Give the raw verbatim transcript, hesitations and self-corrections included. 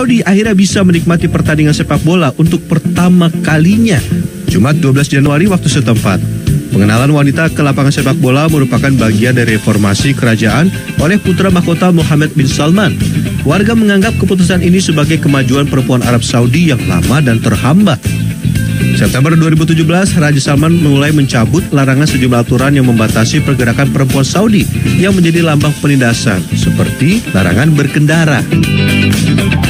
Saudi akhirnya bisa menikmati pertandingan sepak bola untuk pertama kalinya Jumat dua belas Januari waktu setempat. Pengenalan wanita ke lapangan sepak bola merupakan bagian dari reformasi kerajaan oleh putra mahkota Mohammed bin Salman. Warga menganggap keputusan ini sebagai kemajuan perempuan Arab Saudi yang lama dan terhambat. September dua ribu tujuh belas, Raja Salman mulai mencabut larangan sejumlah aturan yang membatasi pergerakan perempuan Saudi yang menjadi lambang penindasan, seperti larangan berkendara.